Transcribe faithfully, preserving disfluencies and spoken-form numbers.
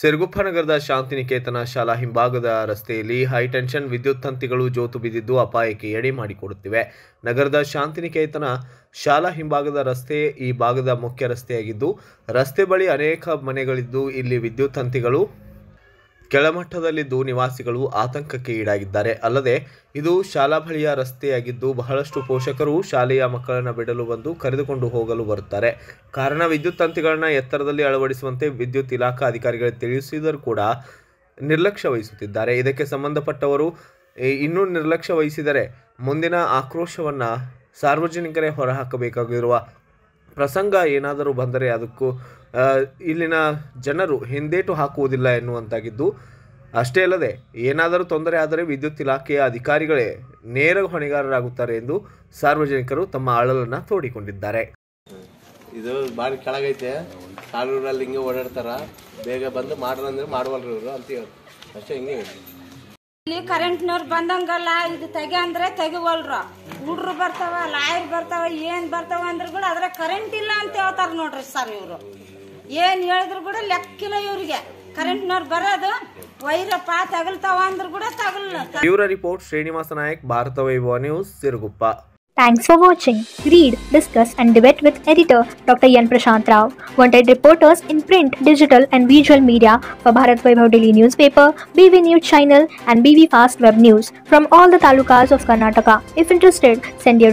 ಸಿರುಗುಪ್ಪ ನಗರದ ಶಾಂತಿನಿಕೇತನ ಶಾಲಾ ಹಿಂಭಾಗದ ರಸ್ತೆಯಲ್ಲಿ ಹೈಟೆನ್ಷನ್ ವಿದ್ಯುತ್ ತಂತಿಗಳು ಜೋತು ಬಿದ್ದಿದ್ದು ಅಪಾಯಕ್ಕೆ ಎಡೆ ಮಾಡಿಕೊಡುತ್ತಿವೆ. ನಗರದ ಶಾಂತಿನಿಕೇತನ ಶಾಲಾ ಹಿಂಭಾಗದ ರಸ್ತೆ ಈ ಭಾಗದ ಮುಖ್ಯ ರಸ್ತೆಯಾಗಿದ್ದು, ರಸ್ತೆ ಬಳಿ ಅನೇಕ ಮನೆಗಳಿದ್ದು ಇಲ್ಲಿ ವಿದ್ಯುತ್ ತಂತಿಗಳು ಕೆಳಮಟ್ಟದಲ್ಲಿದ್ದು ನಿವಾಸಿಗಳು ಆತಂಕಕ್ಕೆ ಈಡಾಗಿದ್ದಾರೆ. ಅಲ್ಲದೆ ಇದು ಶಾಲಾ ಬಳಿಯ ರಸ್ತೆಯಾಗಿದ್ದು ಬಹಳಷ್ಟು ಪೋಷಕರು ಶಾಲೆಯ ಮಕ್ಕಳನ್ನು ಬಿಡಲು ಬಂದು ಕರೆದುಕೊಂಡು ಹೋಗಲು ಬರುತ್ತಾರೆ. ಕಾರಣ ವಿದ್ಯುತ್ ತಂತಿಗಳನ್ನು ಎತ್ತರದಲ್ಲಿ ಅಳವಡಿಸುವಂತೆ ವಿದ್ಯುತ್ ಇಲಾಖಾ ಅಧಿಕಾರಿಗಳಿಗೆ ತಿಳಿಸಿದರೂ ಕೂಡ ನಿರ್ಲಕ್ಷ್ಯ ವಹಿಸುತ್ತಿದ್ದಾರೆ. ಇದಕ್ಕೆ ಸಂಬಂಧಪಟ್ಟವರು ಇನ್ನೂ ನಿರ್ಲಕ್ಷ್ಯ ವಹಿಸಿದರೆ ಮುಂದಿನ ಆಕ್ರೋಶವನ್ನು ಸಾರ್ವಜನಿಕರೇ ಹೊರಹಾಕಬೇಕಾಗಿರುವ ಪ್ರಸಂಗ ಏನಾದರೂ ಬಂದರೆ ಅದಕ್ಕೂ ಇಲ್ಲಿನ ಜನರು ಹಿಂದೇಟು ಹಾಕುವುದಿಲ್ಲ ಎನ್ನುವಂತಾಗಿದ್ದು, ಅಷ್ಟೇ ಅಲ್ಲದೆ ಏನಾದರೂ ತೊಂದರೆ ಆದರೆ ವಿದ್ಯುತ್ ಇಲಾಖೆಯ ಅಧಿಕಾರಿಗಳೇ ನೇರ ಹೊಣೆಗಾರರಾಗುತ್ತಾರೆ ಎಂದು ಸಾರ್ವಜನಿಕರು ತಮ್ಮ ಅಳಲನ್ನು ತೋಡಿಕೊಂಡಿದ್ದಾರೆ. ಇದು ಭಾರಿ ಕೆಳಗೈತೆ, ಕಾಲೂರಲ್ಲಿ ಹಿಂಗೆ ಓಡಾಡ್ತಾರ, ಬೇಗ ಬಂದು ಮಾಡ್ರ ಅಂದ್ರೆ ಮಾಡುವಲ್ರಿ ಇವರು ಅಂತ ಹೇಳಿ ಅಷ್ಟೇ. ಹಿಂಗೆ ಇಲ್ಲಿ ಕರೆಂಟ್ನವ್ರು ಬಂದಂಗಲ್ಲ, ಇದು ತೆಗೆ ಅಂದ್ರೆ ತೆಗಿವಲ್ರ, ಹುಡ್ರು ಬರ್ತಾವ, ಲಾಯರ್ ಬರ್ತಾವ, ಏನ್ ಬರ್ತಾವ ಅಂದ್ರ ಕೂಡ ಅದ್ರ ಕರೆಂಟ್ ಇಲ್ಲ ಅಂತ ಹೇಳ್ತಾರ ನೋಡ್ರಿ ಸರ್. ಇವ್ರು ಏನ್ ಹೇಳಿದ್ರು ಕೂಡ ಲೆಕ್ಕಿಲ್ಲ ಇವ್ರಿಗೆ. ಕರೆಂಟ್ನವ್ರು ಬರೋದು ವೈರಪ್ಪ ತಗಲ್ತಾವ ಅಂದ್ರ ಕೂಡ ತಗಲ್ಲ. Bureau report Srinivasa Nayak, Bharata Vaibhava news, Siruguppa. Thanks for watching. Read, discuss and debate with editor Doctor Yan Prashant Rao. Wanted reporters in print, digital and visual media for Bharat Vaibhav Daily Newspaper, B V News Channel and B V Fast Web News from all the talukas of Karnataka. If interested, send your